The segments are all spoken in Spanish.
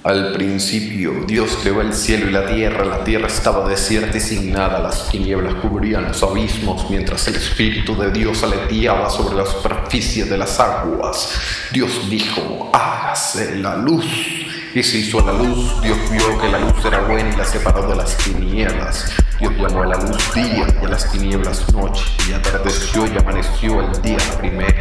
Al principio, Dios creó el cielo y la tierra estaba desierta y sin nada, las tinieblas cubrían los abismos, mientras el Espíritu de Dios aleteaba sobre la superficie de las aguas. Dios dijo, hágase la luz. Y se hizo la luz. Dios vio que la luz era buena y la separó de las tinieblas. Dios llamó a la luz día y a las tinieblas noche, y atardeció y amaneció el día primero.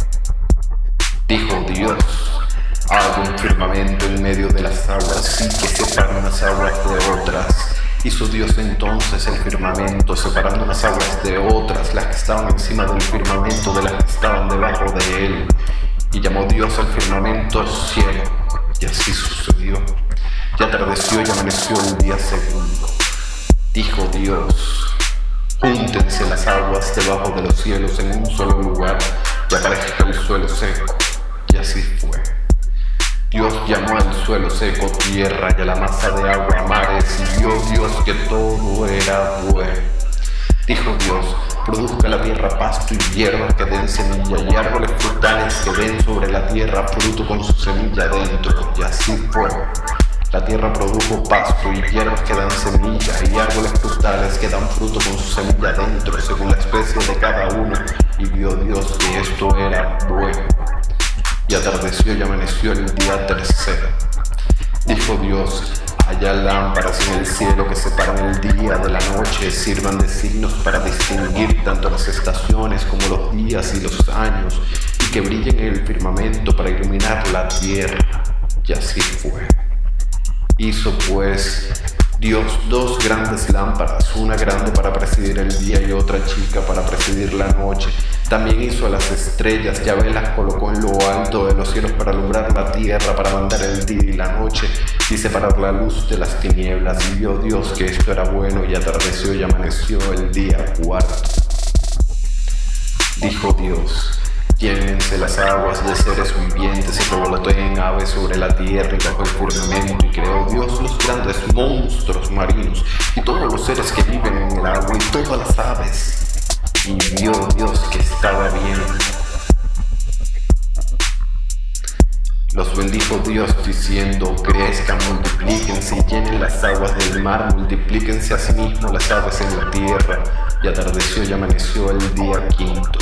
Dijo Dios, hago un firmamento en medio de las aguas y que separe unas aguas de otras. Hizo Dios entonces el firmamento, separando las aguas de otras, las que estaban encima del firmamento de las que estaban debajo de él. Y llamó Dios al firmamento cielo, y así sucedió. Y atardeció y amaneció el día segundo. Dijo Dios, júntense las aguas debajo de los cielos en un solo lugar, y aparezca el suelo seco. Y así fue. Dios llamó al suelo seco tierra y a la masa de agua mares, y vio Dios que todo era bueno. Dijo Dios, produzca la tierra pasto y hierbas que den semilla, y árboles frutales que den sobre la tierra fruto con su semilla dentro. Y así fue. La tierra produjo pasto y hierbas que dan semilla, y árboles frutales que dan fruto con su semilla dentro, según la especie de cada uno. Y vio Dios que esto era bueno. Y atardeció y amaneció el día tercero. Dijo Dios, haya lámparas en el cielo que separan el día de la noche, sirvan de signos para distinguir tanto las estaciones como los días y los años, y que brillen en el firmamento para iluminar la tierra. Y así fue. Hizo pues Dios dos grandes lámparas, una grande para presidir el día y otra chica para presidir la noche. También hizo las estrellas, Yahvé las colocó en lo alto de los cielos para alumbrar la tierra, para mandar el día y la noche y separar la luz de las tinieblas. Y vio Dios que esto era bueno, y atardeció y amaneció el día cuarto. Dijo Dios, llénense las aguas de seres vivientes y revoloteen aves sobre la tierra y bajo el firmamento. Y creó Dios los grandes monstruos marinos y todos los seres que viven en el agua y todas las aves. Y vio Dios que estaba bien. Los bendijo Dios diciendo, crezcan, multiplíquense y llenen las aguas del mar, multiplíquense asimismo las aves en la tierra. Y atardeció y amaneció el día quinto.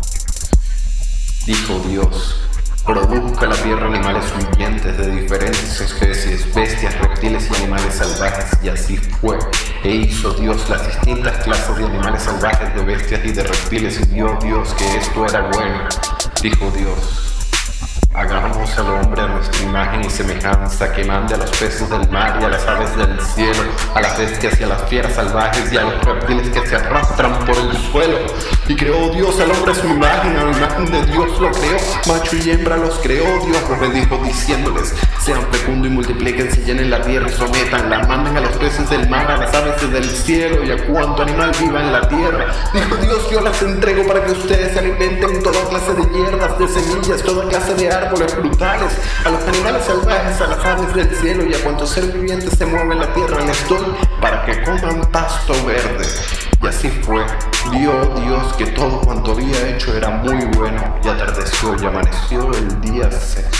Dijo Dios, produzca la tierra animales vivientes de diferentes especies, bestias, reptiles y animales salvajes. Y así fue. E hizo Dios las distintas clases de animales salvajes, de bestias y de reptiles, y vio Dios que esto era bueno. Dijo Dios, hagamos al hombre a nuestra imagen y semejanza, que mande a los peces del mar y a las aves del cielo, a las bestias y a las fieras salvajes y a los reptiles que se arrastran por el suelo. Y creó Dios al hombre a su imagen, a la imagen de Dios lo creó, macho y hembra los creó. Dios los bendijo diciéndoles, sean fecundos y multiplíquense y llenen la tierra y sométanla, manden a los peces del mar, a las aves del cielo y a cuanto animal viva en la tierra. Dijo Dios, yo las entrego para que ustedes se alimenten toda clase de hierbas, de semillas, toda clase de árboles frutales, a los animales salvajes, a las aves del cielo y a cuantos ser vivientes se mueven en la tierra les doy para que coman pasto verde. Y así fue. Vio Dios que todo cuanto había hecho era muy bueno, y atardeció y amaneció el día sexto.